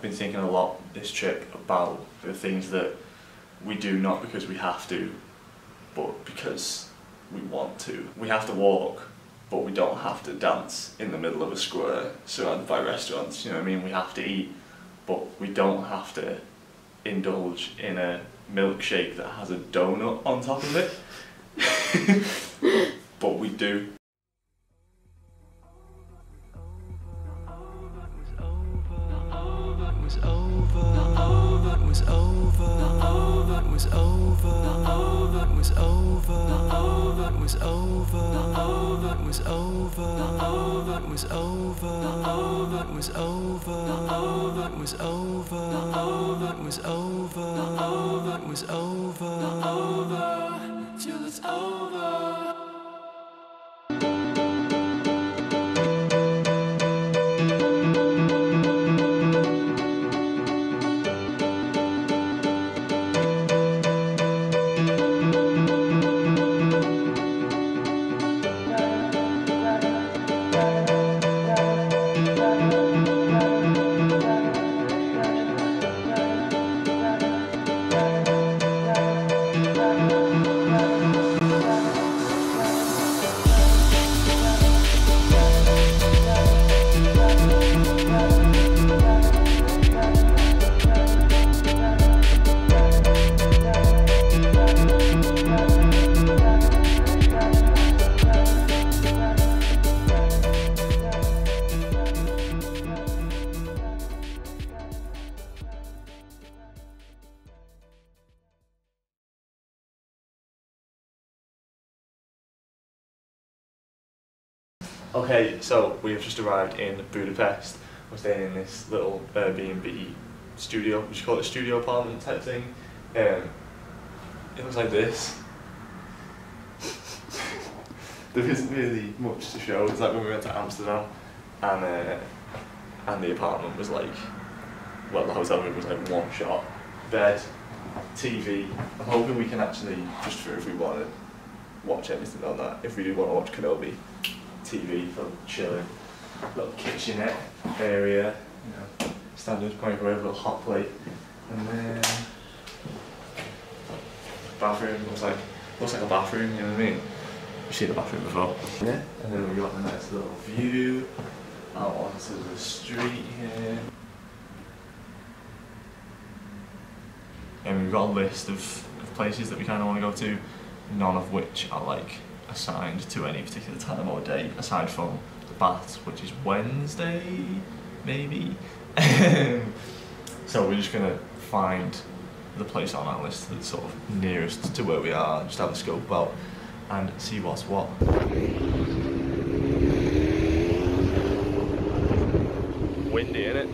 been thinking a lot this trip about the things that we do not because we have to, but because we want to. We have to walk, but we don't have to dance in the middle of a square surrounded by restaurants, you know what I mean? We have to eat, but we don't have to indulge in a milkshake that has a donut on top of it. But we do. Till it's over. Okay, so we have just arrived in Budapest. We're staying in this little Airbnb studio, would you call it a studio apartment type thing? It looks like this. There isn't really much to show. It's like when we went to Amsterdam and the apartment was like, well, the hotel room was like one shot. Bed, TV. I'm hoping we can actually, just for if we want to watch anything on that, if we do want to watch Kenobi, TV for chilling, little kitchenette area, you know, standard microwave, little hot plate, and then bathroom looks like a bathroom, you know what I mean? You've seen the bathroom before. Yeah. And then we got a nice little view out onto the street here. And we've got a list of places that we kind of want to go to, none of which are like assigned to any particular time or day, aside from the baths, which is Wednesday, maybe. So we're just gonna find the place on our list that's sort of nearest to where we are, just have a scope out and see what's what. Windy, innit?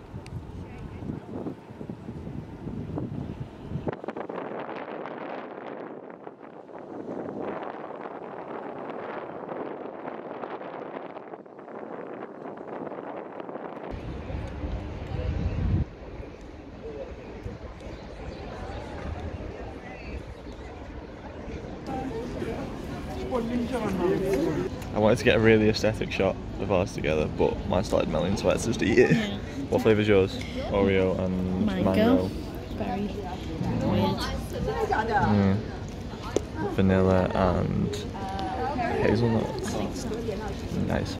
I wanted to get a really aesthetic shot of ours together, but mine started melting, so I had to just eat it. Yeah. What flavour's yours? Oreo and mango. Very weird. Vanilla and hazelnut. I think so. Nice.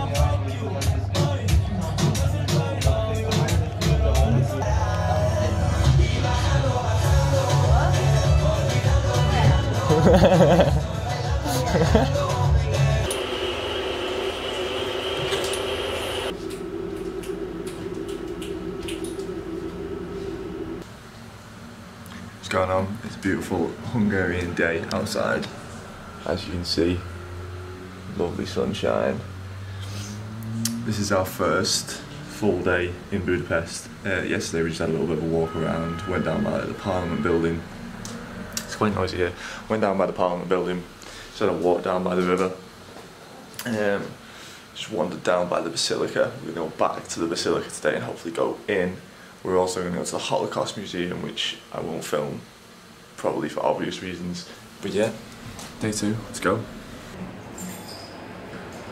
What's going on? It's a beautiful Hungarian day outside, as you can see. Lovely sunshine. This is our first full day in Budapest. Yesterday we just had a little bit of a walk around, went down by the Parliament building. It's quite noisy here. Went down by the Parliament building, sort of walked down by the river. Just wandered down by the Basilica. We're going to go back to the Basilica today and hopefully go in. We're also going to go to the Holocaust Museum, which I won't film, probably for obvious reasons. But yeah, day 2, let's go.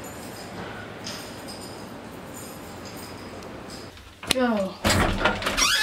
Go.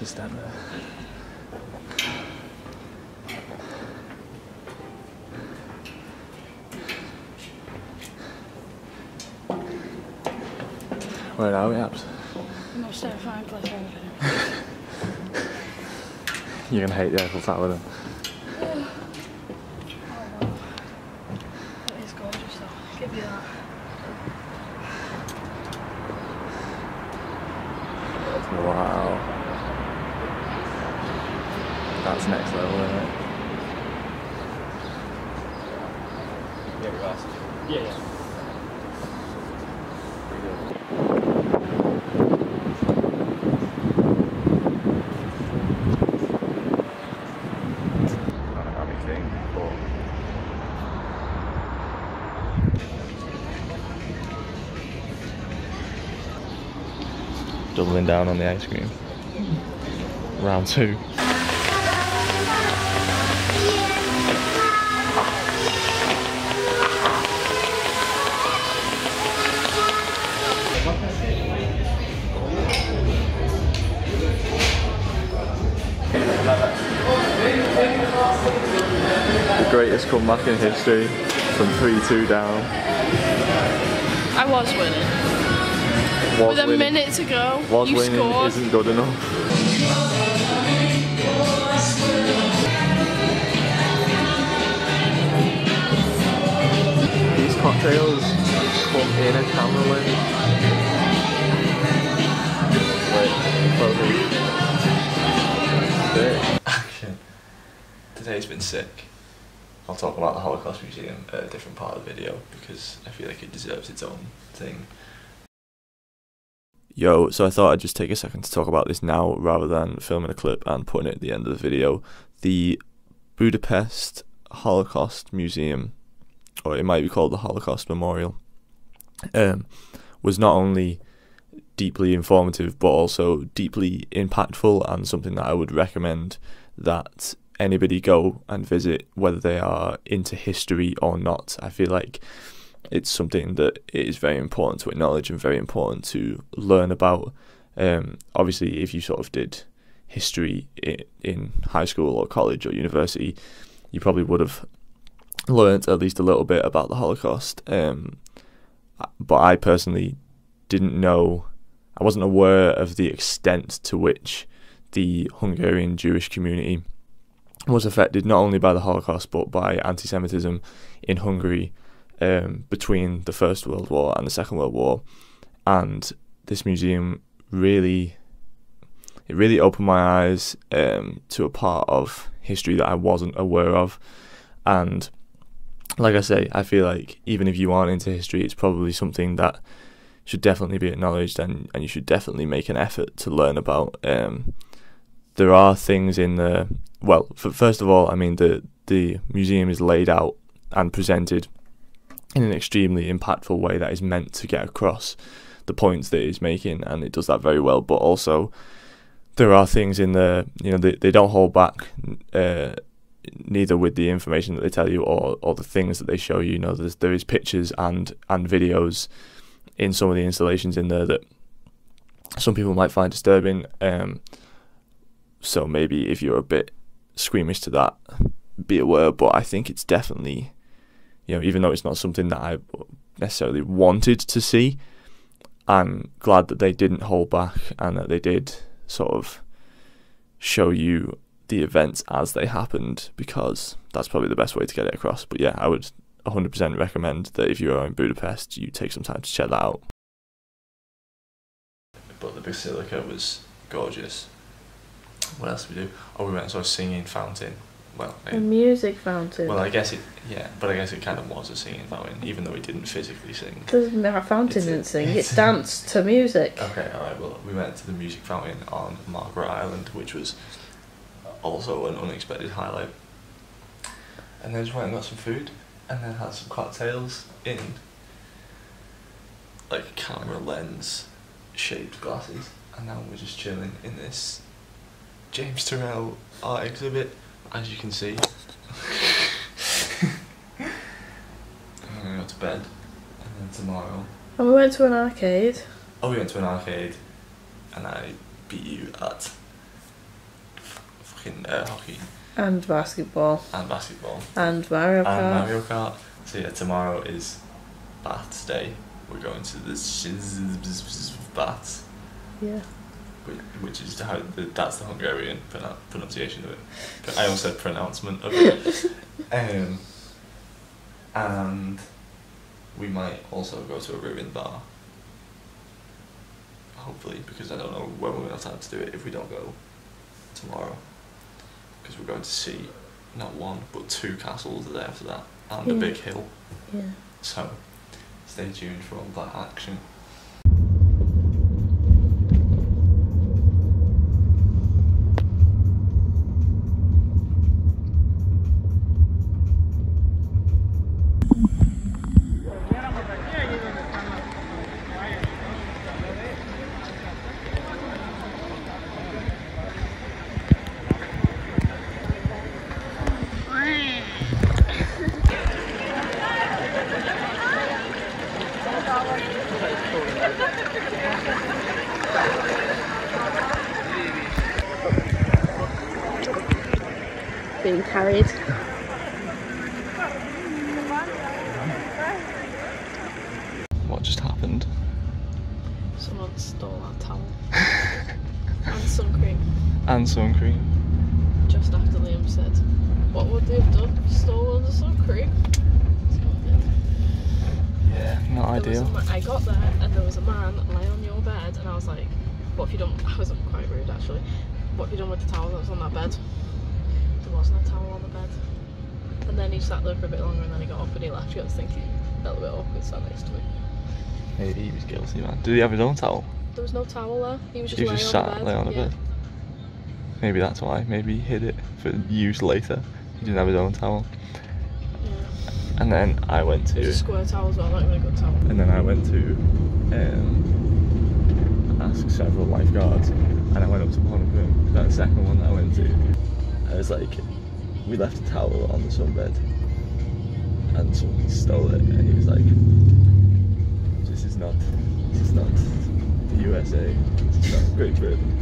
stand there. Where are we at? Most terrifying place I've ever been. You're gonna hate the Eiffel Tower then. Oh wow. It is gorgeous though. Give you that. Wow. That's next level, isn't it? Yeah, we're awesome. Yeah. Panoramic thing, but doubling down on the ice cream. Round 2. The greatest comeback in history from 3-2 down. I was winning. Was With a winning. minute to go, Was you winning scored. isn't good enough. These cocktails come in a camera lens. Wait, focus. Action. Today's been sick. I'll talk about the Holocaust Museum at a different part of the video because I feel like it deserves its own thing. Yo, so I thought I'd just take a second to talk about this now rather than filming a clip and putting it at the end of the video. The Budapest Holocaust Museum, or it might be called the Holocaust Memorial, was not only deeply informative but also deeply impactful, and something that I would recommend that anybody go and visit, whether they are into history or not. I feel like it's something that is very important to acknowledge and very important to learn about. Obviously, if you sort of did history in high school or college or university, you probably would have learnt at least a little bit about the Holocaust. But I personally didn't know, I wasn't aware of the extent to which the Hungarian Jewish community was affected not only by the Holocaust but by anti-Semitism in Hungary between the First World War and the Second World War. And this museum really opened my eyes to a part of history that I wasn't aware of. And like I say, I feel like even if you aren't into history, it's probably something that should definitely be acknowledged, and you should definitely make an effort to learn about. There are things in the, well, first of all, I mean, the museum is laid out and presented in an extremely impactful way that is meant to get across the points that it's making, and it does that very well. But also, there are things in the, you know, they don't hold back, neither with the information that they tell you or the things that they show you. You know, there is pictures and videos in some of the installations in there that some people might find disturbing. So maybe if you're a bit squeamish to that, be aware. But I think it's definitely, you know, even though it's not something that I necessarily wanted to see, I'm glad that they didn't hold back and that they did sort of show you the events as they happened, because that's probably the best way to get it across. But yeah, I would 100% recommend that if you are in Budapest, you take some time to check that out. But the Basilica was gorgeous. What else did we do? Oh, we went and saw a singing fountain. Well, A music fountain. well, I guess it kind of was a singing fountain, even though it didn't physically sing. Our fountain didn't sing, it danced to music. Okay, alright, well, we went to the music fountain on Margaret Island, which was also an unexpected highlight. And then just went and got some food, and then had some cocktails in like camera lens shaped glasses, and now we're just chilling in this James Turrell art exhibit, as you can see. And I'm gonna go to bed, and then tomorrow. And we went to an arcade. Oh, we went to an arcade, and I beat you at fucking hockey And basketball. and basketball And Mario Kart. and Mario Kart. So yeah, tomorrow is Baths Day. We're going to the Baths, Yeah. which is how that's the Hungarian pronunciation of it. But I almost said pronouncement of it. And we might also go to a ruined bar. Hopefully, because I don't know when we're going to have time to do it if we don't go tomorrow. Because we're going to see not one but 2 castles the day after that and a Yeah. big hill. Yeah. So stay tuned for all that action. Being carried. What just happened? Someone stole our towel. And sun cream. And sun cream. Just after Liam said, what would they have done? Stolen the sun cream? That's what they did. Yeah, not There was ideal. I got there and there was a man lying on your bed and I was like, what have you done? I was quite rude actually. What have you done with the towel that was on that bed? There wasn't a towel on the bed. And then he sat there for a bit longer and then he got up and he left. You got to think he felt a bit awkward sat next to me. He was guilty, man. Did he have his own towel? There was no towel there. He was just He lying just on sat the bed. laying on the Yeah. bed. Maybe that's why. Maybe he hid it for use later. He didn't have his own towel. Yeah. And then I went It was a to. square towel as well, not even a good towel. And then I went to ask several lifeguards, and I went up to one of them. That second one that I went to, I was like, we left a towel on the sunbed, and someone stole it, and he was like, this is not the USA, this is not Great Britain.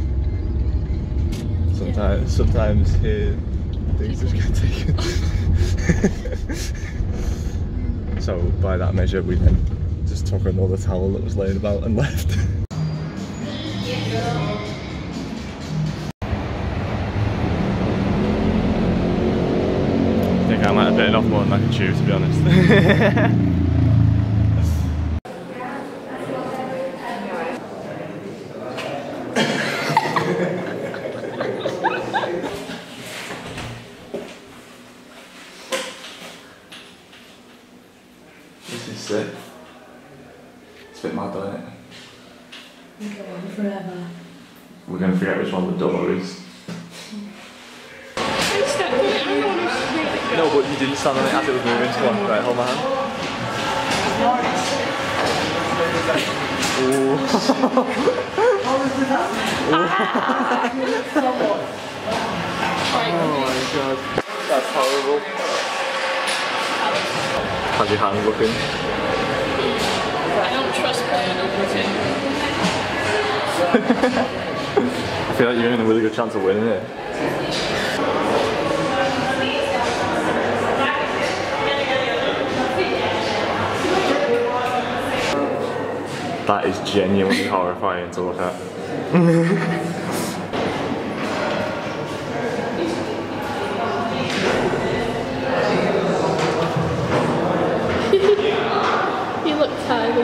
Sometimes here things just get taken. So by that measure, we then just took another towel that was laying about and left. I think I might have bitten off more than I could chew, to be honest. This is sick. It's a bit mad, isn't it? Go on forever. We're going to forget which one the door is. No, but you didn't stand on it as it was moving, so on. Right, hold my hand. Oh my god. That's horrible. How's your hand looking? I don't trust I feel like you're in a really good chance of winning it. That is genuinely horrifying to look at. You look tiny.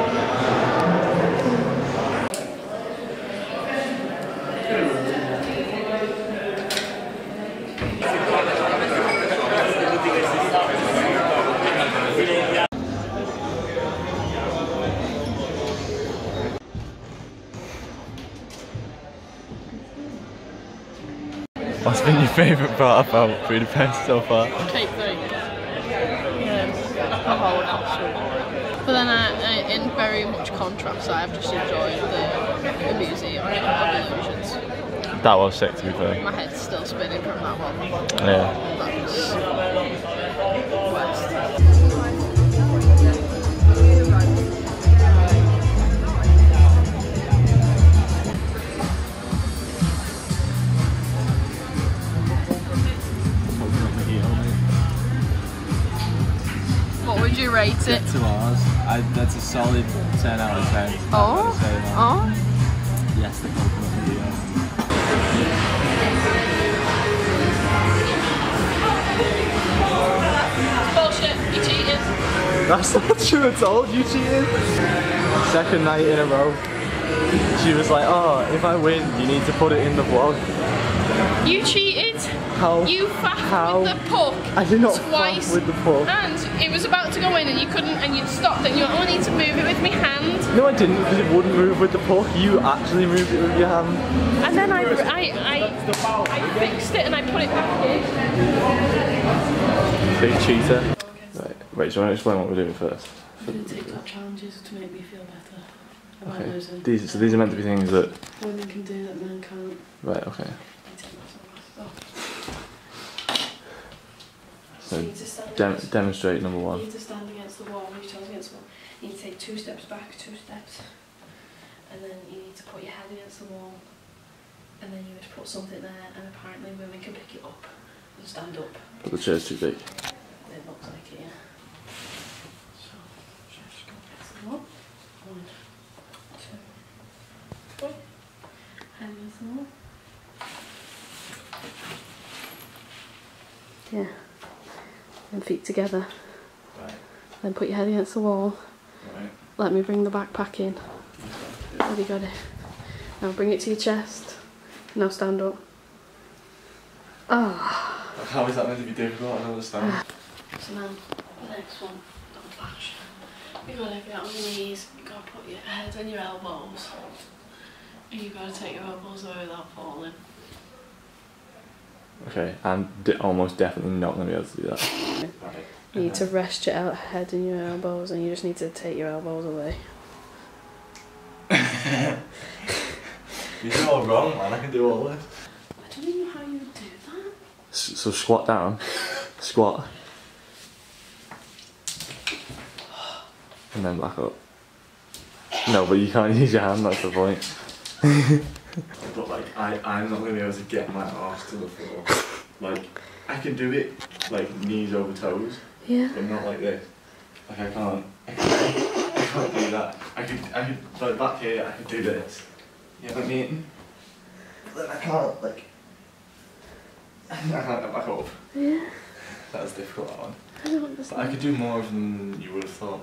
What's been your favourite part about Budapest so far? Cake thing. The Holocaust. But then in very much contrast, I've just enjoyed the Museum of Illusions. That was sick, to be fair. My head's still spinning from that one. Yeah. That was worst. it? To ours. That's a solid 10 out of 10. Oh. Oh. Yes, the coconut video. Bullshit. You cheated. That's not true at all. You cheated. Second night in a row. She was like, oh, if I win, you need to put it in the vlog. You cheated. How? You faffed How? with the puck. I did not twice. faff with the puck. And it was about to go in and you couldn't, and you stopped and you went, oh, I need to move it with my hand. No, I didn't, because it wouldn't move with the puck. You actually moved it with your hand. And then I fixed it and I put it back in. Big cheater. Right, wait, do you want to explain what we're doing first? I'm doing TikTok challenges to make me feel better about Okay. losing. These are meant to be things that... Women can do that men can't. Right, okay. I take my sunglasses off. So, you need to stand demonstrate number You one. need to stand against the wall, reach out against the wall. You need to take 2 steps back, 2 steps. And then you need to put your head against the wall. And then you just put something there, and apparently women can pick it up and stand up. But the chair's too big. It looks like it, yeah. So, just go against the wall. 1, 2, 3. Head against the wall. Yeah. And feet together. Right. Then put your head against the wall. Right. Let me bring the backpack in. Have you got it? Now bring it to your chest. Now stand up. Ah. How is that meant to be difficult? I don't understand. So now, the next one, don't flash. You gotta get on your knees, you gotta put your head on your elbows. And you gotta take your elbows away without falling. Okay, I'm almost definitely not going to be able to do that. Right. You need to rest your head in your elbows and you just need to take your elbows away. You're doing all wrong, man. I can do all this. I don't even know how you would do that. So squat down. Squat. And then back up. No, but you can't use your hand, that's the point. But like, I'm not going to be able to get my arse to the floor. Like, I can do it, like, knees over toes. Yeah. But not like this. Like, I can't do that. I could, like, back here, I could do this. You know what I mean? But then I can't, like, I can't get back up. Yeah. That was difficult, that one. I don't But understand. I could do more than you would have thought.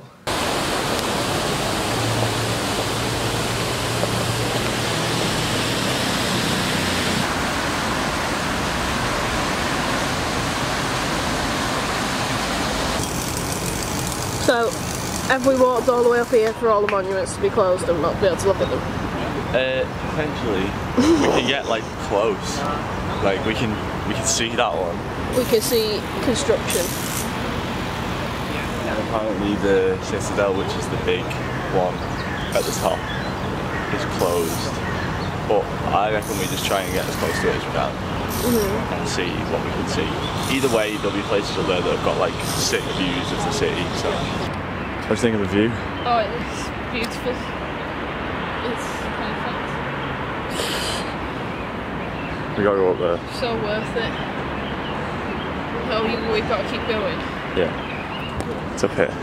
So, have we walked all the way up here for all the monuments to be closed and not be able to look at them? Potentially. We can get like close. Like we can see that one. We can see construction. And apparently the Citadel, which is the big one at the top, is closed. But I reckon we just try and get as close to it as we can and see what we can see. Either way, there'll be places up there that have got like sick views of the city. So, what do you think of the view? Oh, it's beautiful. It's perfect. We gotta go up there. So worth it. Oh, we've got to keep going. Yeah. It's up here.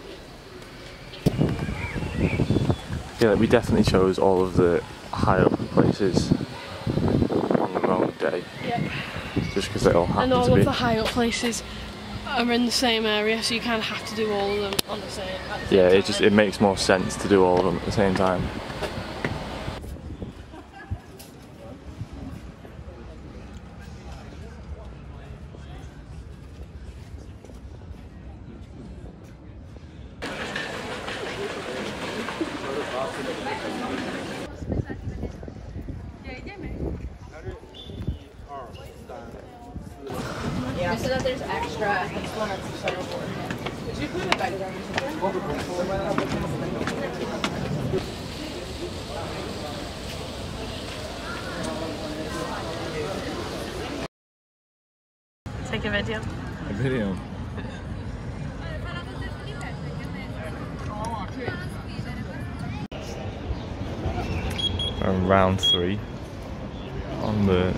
Yeah, we definitely chose all of the high up places on your own day. Yep. Just because they all happen And all to be. of the high up places are in the same area, so you kind of have to do all of them on the same. At the same Yeah, time. it makes more sense to do all of them at the same time. Yeah. So that there's extra. It's one of the shuttle board. Did you put it back there? Take a video. A video. Round 3 on the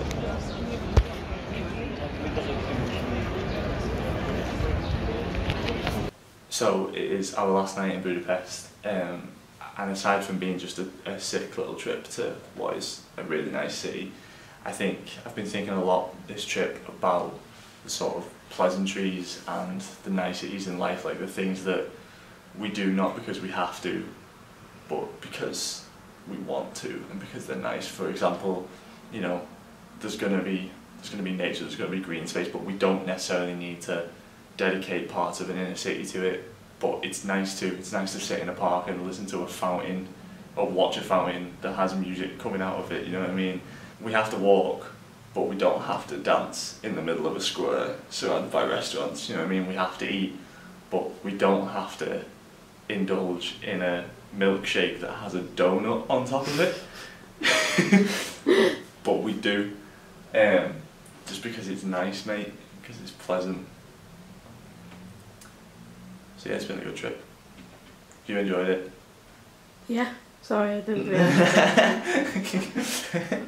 So it is our last night in Budapest, and aside from being just a sick little trip to what is a really nice city, I think I've been thinking a lot this trip about the sort of pleasantries and the niceties in life, like the things that we do not because we have to, but because we want to and because they're nice. For example, you know, there's gonna be nature, there's gonna be green space, but we don't necessarily need to dedicate parts of an inner city to it. But it's nice to sit in a park and listen to a fountain or watch a fountain that has music coming out of it, you know what I mean? We have to walk, but we don't have to dance in the middle of a square surrounded by restaurants, you know what I mean? We have to eat, but we don't have to indulge in a milkshake that has a donut on top of it. But we do, just because it's nice, mate, because it's pleasant. So yeah, it's been a good trip. You enjoyed it? Yeah. Sorry, I didn't do it.